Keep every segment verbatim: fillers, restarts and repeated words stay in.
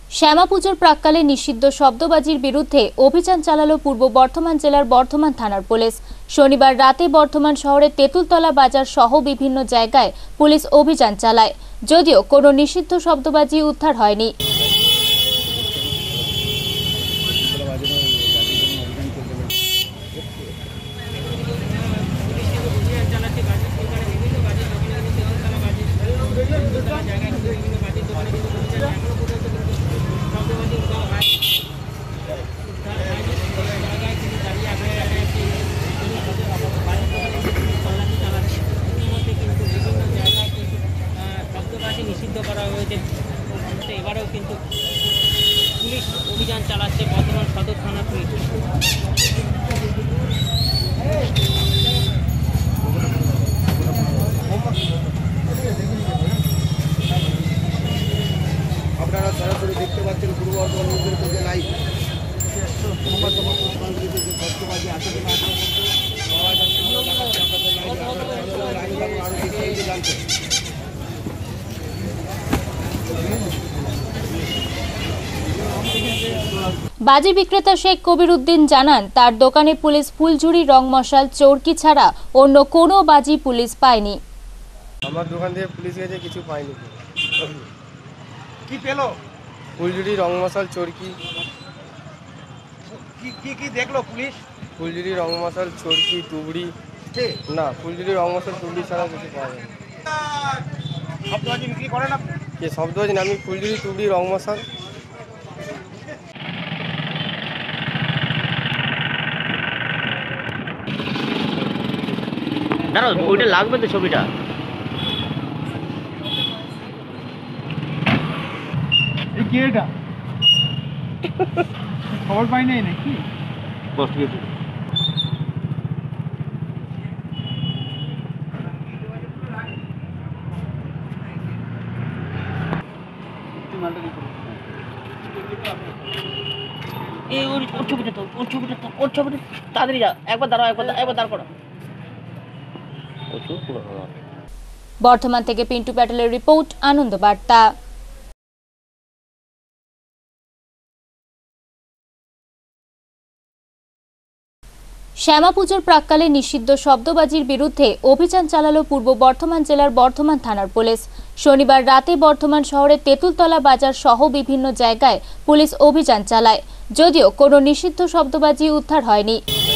শ্যামা পুজোর প্রাক্কালে নিষিদ্ধ শব্দবাজির বিরুদ্ধে অভিযান চালালো পূর্ব বর্ধমান জেলার বর্ধমান থানার পুলিশ। শনিবার রাতে বর্ধমান শহরের তেঁতুলতলা বাজার সহ বিভিন্ন জায়গায় পুলিশ অভিযান চালায়, যদিও কোনো নিষিদ্ধ শব্দবাজি উদ্ধার হয়নি। নিষিদ্ধ করা হয়েছে। এবারেও কিন্তু পুলিশ অভিযান চালাচ্ছে বর্ধমান সদর থানা পুলিশ। আপনারা সরাসরি দেখতে পাচ্ছেন পূর্ব বর্ধমান নিউজের পেজে লাইভ শব্দবাজি আছে কিনা পাওয়া যাচ্ছে জানতে। বাজি বিক্রেতা শেখ কবির উদ্দিন জানান, তার দোকানে পুলিশ ফুলঝুরি, রং মশাল, চরকি ছাড়া অন্য কোনো বাজি পুলিশ পায়নি। আমার দোকান থেকে পুলিশ গেছে, কিছু পাইনি। কি পেল? ফুলঝুরি, রং মশাল, চরকি। কি কি দেখলো পুলিশ? ফুলঝুরি, রং মশাল, চরকি, তুবড়ি। না, ফুলঝুরি, রং মশাল, তুবড়ি ছাড়া কিছু পাওয়া যায় না। শব্দবাজি বিক্রি করে না? কে শব্দবাজি না, আমি ফুলঝুরি, তুবড়ি, রং মশাল। দাঁড়াও, ওইটা লাগবে তো ছবিটা। এই কি এটা? খবর পাই নাই নাকি? পোস্ট গেছে। এই ওর ওর ছবিটা তো, ওর ছবিটা তো, ওর ছবিটা তাড়াতাড়ি যা, একবার দাঁড়াও, একবার একবার দাঁড় করো। বর্ধমান থেকে পিন্টু প্যাটেলের রিপোর্ট, আনন্দ বার্তা। শ্যামা পুজোর প্রাক্কালে নিষিদ্ধ শব্দবাজির বিরুদ্ধে অভিযান চালালো পূর্ব বর্ধমান জেলার বর্ধমান থানার পুলিশ। শনিবার রাতে বর্ধমান শহরের তেঁতুলতলা বাজার সহ বিভিন্ন জায়গায় পুলিশ অভিযান চালায়, যদিও কোনো নিষিদ্ধ শব্দবাজি উদ্ধার হয়নি।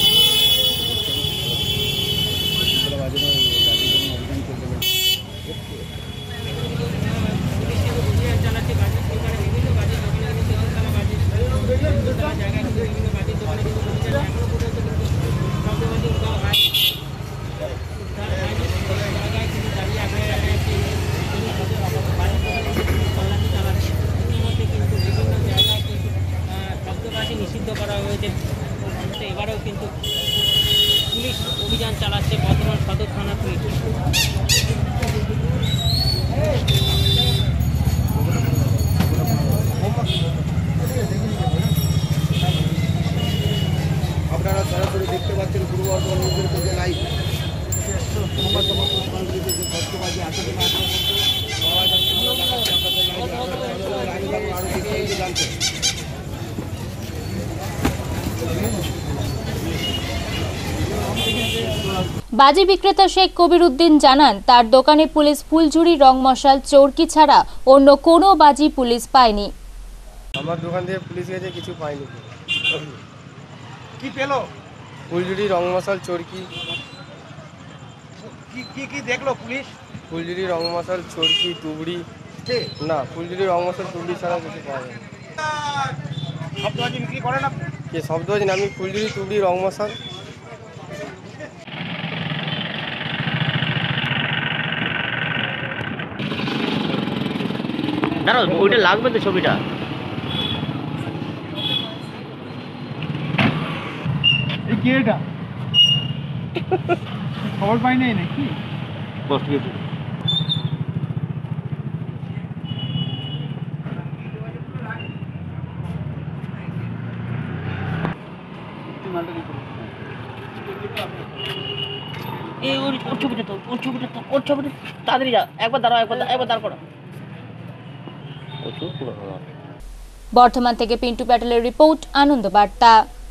নিষিদ্ধ করা হয়েছে। এবারেও কিন্তু পুলিশ অভিযান চালাচ্ছে বর্ধমান সদর থানা পুলিশ। আপনারা সরাসরি দেখতে পাচ্ছেন পূর্ব বর্ধমান নিউজের পেজে লাইভ শব্দবাজি আছে কিনা পাওয়া যাচ্ছে জানতে। বাজি বিক্রেতা শেখ কবির উদ্দিন জানান, তার দোকানে পুলিশ ফুলঝুরি, রং মশাল, চরকি ছাড়া অন্য কোনো বাজি পুলিশ পায়নি। আমার দোকান থেকে পুলিশ গেছে, কিছু পাইনি। কি পেল? ফুলঝুরি, রং মশাল, চরকি। কি কি দেখলো পুলিশ? ফুলঝুরি, রং মশাল, চরকি, তুবড়ি। না, ফুলঝুরি, রং মশাল, তুবড়ি ছাড়া কিছু পাওয়া যায় না। শব্দবাজি বিক্রি করে না? কে শব্দবাজি না, আমি ফুলঝুরি, তুবড়ি, রং মশাল। দাঁড়াও, ওইটা লাগবে তো ছবিটা। এই কি এটা? খবর পাই নাই নাকি? পোস্ট গেছে। এই ওর ওর ছবিটা তো, ওর ছবিটা তো, ওর ছবিটা তাড়াতাড়ি যা, একবার দাঁড়াও, একবার একবার দাঁড় করো। বর্ধমান থেকে পিন্টু প্যাটেলের রিপোর্ট, আনন্দ বার্তা।